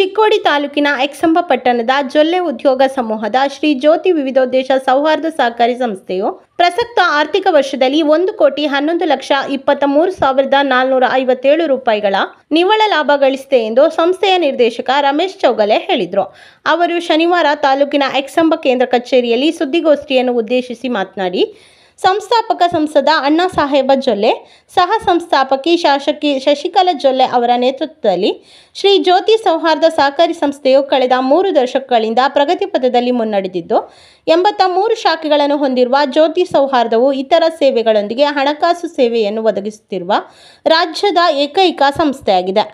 ಚಿಕ್ಕೋಡಿ ತಾಲೂಕಿನ ಎಕ್ಸಂಬ ಪಟ್ಟಣದ ಜೊಲ್ಲೆ ಉದ್ಯೋಗ ಸಮೂಹದ ಶ್ರೀ ಜ್ಯೋತಿ ವಿವಿಧೋದ್ದೇಶ ಸೌಹಾರ್ದ ಸಹಕಾರಿ ಸಂಸ್ಥೆಯು ಪ್ರಸಕ್ತ ಆರ್ಥಿಕ ವರ್ಷದಲ್ಲಿ 1,11,23,457 ರೂಪಾಯಿಗಳ ನಿವ್ವಳ ಲಾಭ ಗಳಿಸಿದೆ ಎಂದು ಸಂಸ್ಥೆಯ ನಿರ್ದೇಶಕ ರಮೇಶ್ ಚೌಗಲೆ ಹೇಳಿದರು. ಅವರು ಶನಿವಾರ ತಾಲೂಕಿನ ಎಕ್ಸಂಬ ಕೇಂದ್ರ ಕಚೇರಿಯಲ್ಲಿ ಸುದ್ದಿಗೋಷ್ಠಿಯನ್ನು ಉದ್ದೇಶಿಸಿ ಮಾತನಾಡಿ, ಸಂಸ್ಥಾಪಕ ಸಂಸದ ಅಣ್ಣಾ ಸಾಹೇಬ ಜೊಲ್ಲೆ, ಸಹ ಸಂಸ್ಥಾಪಕಿ ಶಾಸಕಿ ಶಶಿಕಲಾ ಜೊಲ್ಲೆ ಅವರ ನೇತೃತ್ವದಲ್ಲಿ ಶ್ರೀ ಜ್ಯೋತಿ ಸೌಹಾರ್ದ ಸಹಕಾರಿ ಸಂಸ್ಥೆಯು ಕಳೆದ 3 ದಶಕಗಳಿಂದ ಪ್ರಗತಿ ಪಥದಲ್ಲಿ ಮುನ್ನಡೆದಿದ್ದು, 83 ಶಾಖೆಗಳನ್ನು ಹೊಂದಿರುವ ಜ್ಯೋತಿ ಸೌಹಾರ್ದವು ಇತರ ಸೇವೆಗಳೊಂದಿಗೆ ಹಣಕಾಸು ಸೇವೆಯನ್ನು ಒದಗಿಸುತ್ತಿರುವ ರಾಜ್ಯದ ಏಕೈಕ ಸಂಸ್ಥೆಯಾಗಿದೆ.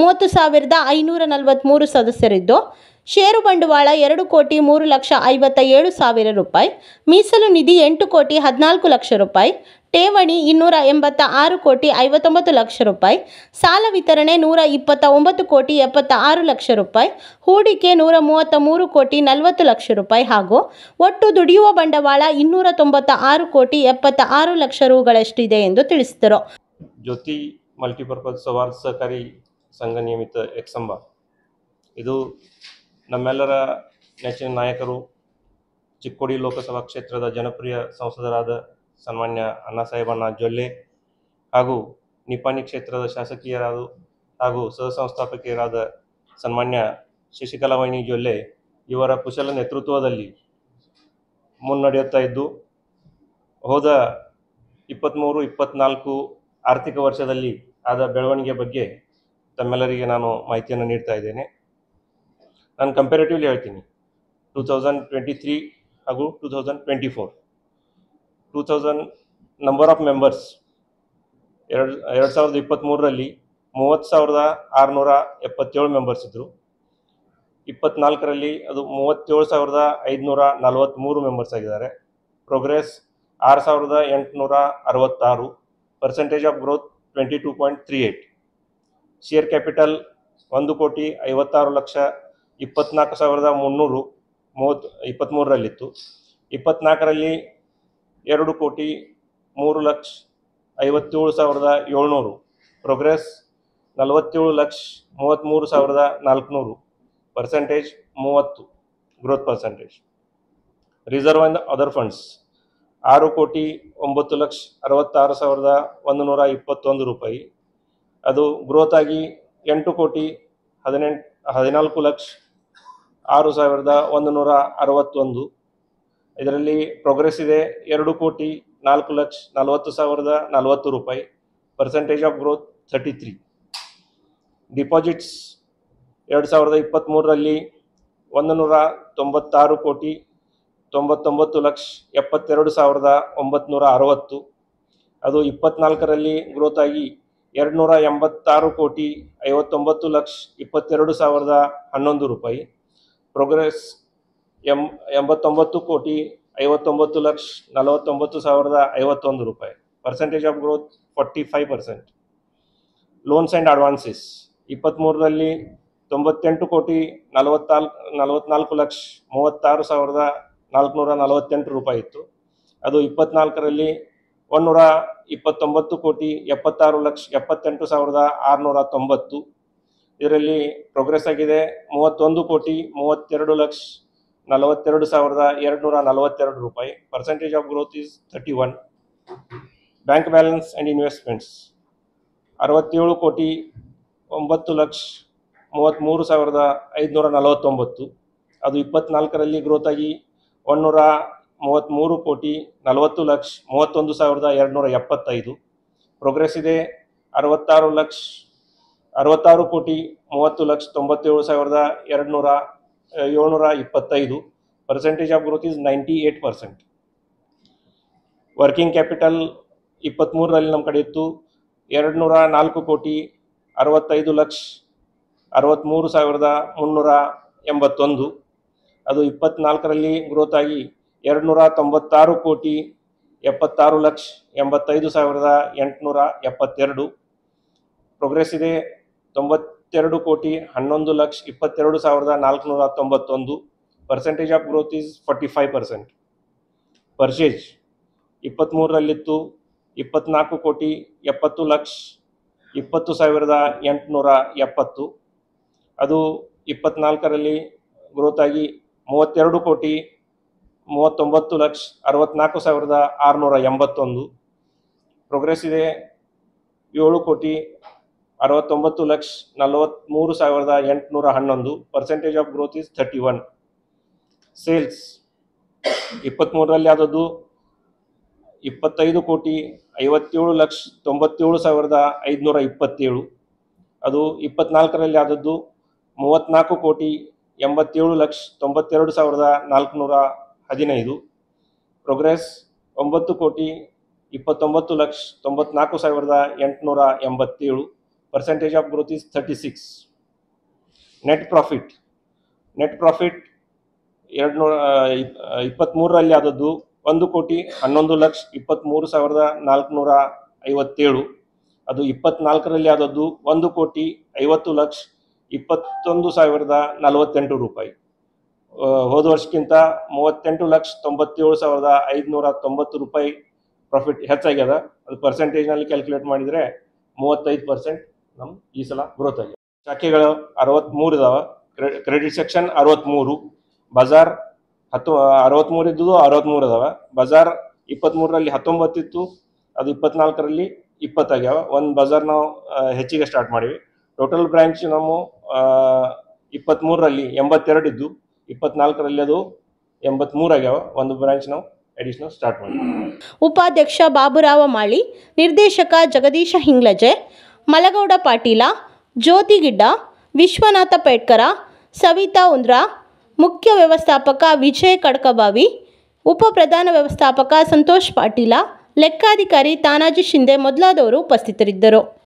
30,543 ಸದಸ್ಯರಿದ್ದು, ಷೇರು ಬಂಡವಾಳ 2,03,57,000 ರೂಪಾಯಿ, ಮೀಸಲು ನಿಧಿ 8,14,00,000 ರೂಪಾಯಿ, ಠೇವಣಿ 286,59,00,000 ರೂಪಾಯಿ, ಸಾಲ ವಿತರಣೆ 129,76,00,000 ರೂಪಾಯಿ, ಹೂಡಿಕೆ 133,40,00,000 ರೂಪಾಯಿ ಹಾಗೂ ಒಟ್ಟು ದುಡಿಯುವ ಬಂಡವಾಳ 296,76,00,000 ರೂಗಳಷ್ಟಿದೆ ಎಂದು ತಿಳಿಸಿದರು. ಜ್ಯೋತಿ ಮಲ್ಟಿಪರ್ಪಸ್ ಸೌಹಾರ್ದ ಸಹಕಾರಿ ಸಂಘ ನಿಯಮಿತ ಎಕ್ಸಂಬ ಇದು ನಮ್ಮೆಲ್ಲರ ನೆಚ್ಚಿನ ನಾಯಕರು, ಚಿಕ್ಕೋಡಿ ಲೋಕಸಭಾ ಕ್ಷೇತ್ರದ ಜನಪ್ರಿಯ ಸಂಸದರಾದ ಸನ್ಮಾನ್ಯ ಅಣ್ಣಾ ಸಾಹೇಬಣ್ಣ ಜೊಲ್ಲೆ ಹಾಗೂ ನಿಪಾನಿ ಕ್ಷೇತ್ರದ ಶಾಸಕಿಯರಾದ ಹಾಗೂ ಸಹ ಸಂಸ್ಥಾಪಕಿಯರಾದ ಸನ್ಮಾನ್ಯ ಶಶಿಕಲಾವಣಿ ಜೊಲ್ಲೆ ಇವರ ಕುಶಲ ನೇತೃತ್ವದಲ್ಲಿ ಮುನ್ನಡೆಯುತ್ತಾ ಇದ್ದು, ಹೋದ 23-24 ಆರ್ಥಿಕ ವರ್ಷದಲ್ಲಿ ಆದ ಬೆಳವಣಿಗೆ ಬಗ್ಗೆ ತಮ್ಮೆಲ್ಲರಿಗೆ ನಾನು ಮಾಹಿತಿಯನ್ನು ನೀಡ್ತಾ ಇದ್ದೇನೆ. ನಾನು ಕಂಪೇರೇಟಿವ್ಲಿ ಹೇಳ್ತೀನಿ. 2023 ಹಾಗೂ 2024 ನಂಬರ್ ಆಫ್ ಮೆಂಬರ್ಸ್ 2023ರಲ್ಲಿ 30,677 ಮೆಂಬರ್ಸ್ ಇದ್ದರು. 24ರಲ್ಲಿ ಅದು 37,543 ಮೆಂಬರ್ಸ್ ಆಗಿದ್ದಾರೆ. Progress 6,866, percentage of growth 22.38, share capital 1,54,24,323ರಲ್ಲಿತ್ತು. 24ರಲ್ಲಿ 2,03,57,700, progress 47,33,400, percentage 30, growth percentage. Reserve and other funds 6,9,66,121 ರೂಪಾಯಿ, ಅದು ಗ್ರೋತ್ ಆಗಿ 8,14,06,161. ಇದರಲ್ಲಿ ಪ್ರೋಗ್ರೆಸ್ ಇದೆ 2,04,40,040 ರೂಪಾಯಿ, ಪರ್ಸೆಂಟೇಜ್ ಆಫ್ ಗ್ರೋತ್ 33. ಡಿಪಾಸಿಟ್ಸ್ 2023ರಲ್ಲಿ 1,99,99,72,960, ಅದು 24ರಲ್ಲಿ ಗ್ರೋತ್ ಆಗಿ 286,59,22,11 ರೂಪಾಯಿ, ಪ್ರೋಗ್ರೆಸ್ 89,59,49,49,051 ರೂಪಾಯಿ, percentage of growth 45%. Loans and advances 23ರಲ್ಲಿ 98,44,36,448 ರೂಪಾಯಿ ಇತ್ತು. ಅದು 24ರಲ್ಲಿ 129,76,78,690. ಇದರಲ್ಲಿ ಪ್ರೋಗ್ರೆಸ್ ಆಗಿದೆ 31,32,42,242 ರೂಪಾಯಿ, percentage of growth is 31. Bank balance and investments 67,33,549, ಅದು 24ರಲ್ಲಿ ಗ್ರೋತ್ ಆಗಿ 133,40,31,275. ಪ್ರೋಗ್ರೆಸ್ ಇದೆ 66,30,30,97,725, percentage of growth is 98%. Working capital 23ರಲ್ಲಿ ನಮ್ಮ ಕಡೆ ಇತ್ತು 204,65,63,381, ಅದು 24ರಲ್ಲಿ ಗ್ರೋತ್ ಆಗಿ 296,76,85,872. ಪ್ರೋಗ್ರೆಸ್ ಇದೆ 92,11,22,491, percentage of growth is 45%. Purchase 23ರಲ್ಲಿತ್ತು 24,70,20,870, ಅದು 24ರಲ್ಲಿ ಗ್ರೋತ್ ಆಗಿ 32,39,64,681. ಪ್ರೋಗ್ರೆಸ್ ಇದೆ 7,69,43,811. Percentage of growth is 31. Sales 23ರಲ್ಲಿ ಆದದ್ದು 25,57,97,527. ಅದು 24ರಲ್ಲಿ ಆದದ್ದು 34,87,92,415. Progress 9,29,94,887. Percentage of growth is 36. Net profit 23ರಲ್ಲಿ ಆದದ್ದು 1,11,23,457. ಅದು 24ರಲ್ಲಿ ಆದದ್ದು 1,50,21,048 ರೂಪಾಯಿ. ಹೋದ ವರ್ಷಕ್ಕಿಂತ 38,97,590 ರೂಪಾಯಿ ಪ್ರಾಫಿಟ್ ಹೆಚ್ಚಾಗ್ಯದ. ಅದು ಪರ್ಸೆಂಟೇಜ್ನಲ್ಲಿ ಕ್ಯಾಲ್ಕುಲೇಟ್ ಮಾಡಿದರೆ 35% ನಮ್ಮ ಈ ಸಲ ಗ್ರೋತ್ ಆಗಿದೆ. ಶಾಖೆಗಳು 63 ಇದಾವೆ. ಕ್ರೆಡಿಟ್ ಸೆಕ್ಷನ್ 63, ಬಜಾರ್ 63 ಇದ್ದು 63 ಅದಾವೆ. ಬಜಾರ್ 23ರಲ್ಲಿ 19 ಇತ್ತು, ಅದು 24ರಲ್ಲಿ 20 ಆಗ್ಯಾವ. ಒಂದು ಬಜಾರ್ ನಾವು ಹೆಚ್ಚಿಗೆ ಸ್ಟಾರ್ಟ್ ಮಾಡಿವಿ. ಟೋಟಲ್ ಬ್ರಾಂಚ್ ನಾವು 23ರಲ್ಲಿ 82 ಇದ್ದು 24ರಲ್ಲಿ ಅದು 83 ಆಗ್ಯಾವ. ಒಂದು ಬ್ರಾಂಚ್ ನಾವು ಅಡಿಷನಲ್ ಸ್ಟಾರ್ಟ್ ಮಾಡಿವಿ. ಉಪಾಧ್ಯಕ್ಷ ಬಾಬುರಾವ ಮಾಳಿ, ನಿರ್ದೇಶಕ ಜಗದೀಶ ಹಿಂಗ್ಲಜೆ, ಮಲಗೌಡ ಪಾಟೀಲ, ಜ್ಯೋತಿ ಗಿಡ್ಡ, ವಿಶ್ವನಾಥ ಪೇಟ್ಕರ, ಸವಿತಾ ಉಂದ್ರಾ, ಮುಖ್ಯ ವ್ಯವಸ್ಥಾಪಕ ವಿಜಯ್ ಕಡ್ಕಬಾವಿ, ಉಪ ಪ್ರಧಾನ ವ್ಯವಸ್ಥಾಪಕ ಸಂತೋಷ್ ಪಾಟೀಲ, ಲೆಕ್ಕಾಧಿಕಾರಿ ತಾನಾಜಿ ಶಿಂದೆ ಮೊದಲಾದವರು ಉಪಸ್ಥಿತರಿದ್ದರು.